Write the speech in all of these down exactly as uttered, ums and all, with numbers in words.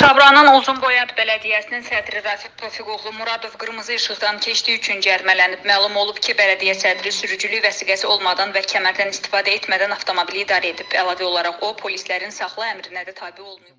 Şabranın Uzunboyat Bələdiyyəsinin sədri Rafiq Tofiqoğlu Muradov qırmızı işıqdan keçdiyi üçün cərimələnib. Məlum olub ki, bələdiyyə sədri sürücülük vəsiqəsi olmadan və kəmərdən istifadə etmədən avtomobili idarə edib. Əlavə olaraq o, polislərin saxla əmrinə də tabe olmayıb.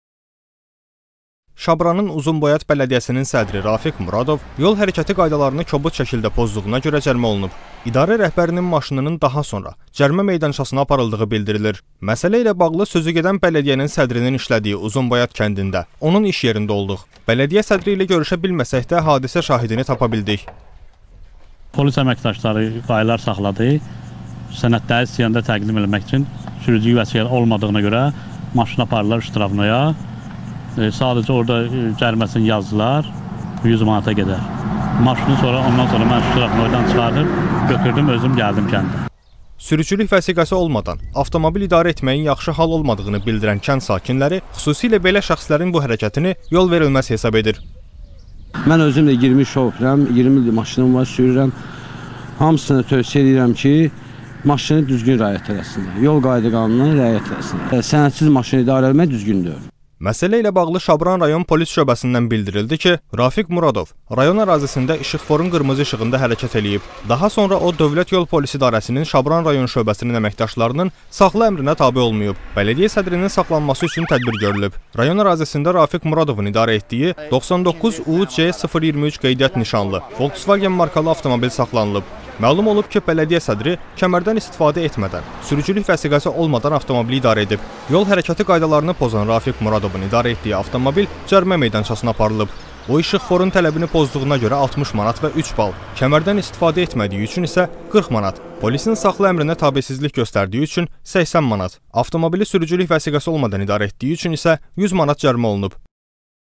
Şabranın Uzunboyat Bələdiyyəsinin sədri Rafiq Muradov yol hərəkəti qaydalarını kobud şəkildə pozduğuna görə cərimə olunub. İdarə rəhbərinin maşınının daha sonra cərimə meydançasına aparıldığı bildirilir. Məsələ ilə bağlı sözü gedən bələdiyyənin sədrinin işlədiyi Uzunboyat kəndində onun iş yerində olduq. Bələdiyyə sədri ilə görüşə bilməsək də hadisə şahidini tapa bildik. Polis əməkdaşları qaydalar saxladı. Sənədləri istəyəndə təqdim etmək üçün sürücü vəsiqəsi olmadığına görə maşın aparırlar iştirafnaya. E, sadəcə orada e, cəriməsini yazdılar, yüz manata qədər. Maşını sonra, ondan sonra mən iştirafnoydan çıxardım, götürdüm, özüm gəldim kəndə. Sürücülük vəsiqəsi olmadan avtomobil idarə etməyin yaxşı hal olmadığını bildirən kənd sakinləri xüsusilə belə şəxslərin bu hərəkətini yol verilməz hesab edir. Mən özüm də iyirmi şoförəm, iyirmi ildir maşınım var, sürürəm. Hamısını tövsiyə edirəm ki, maşını düzgün riayət eləsinlər, yol qayda qanununa riayət eləsinlər. Sənədsiz maşını idarə etmək düzgündür. Məsələ ilə bağlı Şabran rayon polis şöbəsindən bildirildi ki, Rafiq Muradov rayon ərazisində işıqforun qırmızı işığında hərəkət eləyib. Daha sonra o Dövlət Yol Polis İdarəsinin Şabran rayon şöbəsinin əməkdaşlarının saxla əmrinə tabe olmayıb. Bələdiyyə sədrinin saxlanması üçün tədbir görülüb. Rayon ərazisində Rafiq Muradovun idarə etdiyi doxsan doqquz U C sıfır iyirmi üç qeydiyyat nişanlı Volkswagen markalı avtomobil saxlanılıb. Məlum olub ki, bələdiyyə sədri kəmərdən istifadə etmədən, sürücülük vəsiqəsi olmadan avtomobili idarə edib. Yol hərəkəti qaydalarını pozan Rafiq Muradovun idarə etdiyi avtomobil cərimə meydançasına aparılıb. O, işıqforun tələbini pozduğuna görə altmış manat və üç bal, kəmərdən istifadə etmədiyi üçün isə qırx manat, polisin saxla əmrinə tabesizlik göstərdiyi üçün səksən manat, avtomobili sürücülük vəsiqəsi olmadan idarə etdiyi üçün isə yüz manat cərimə olunub.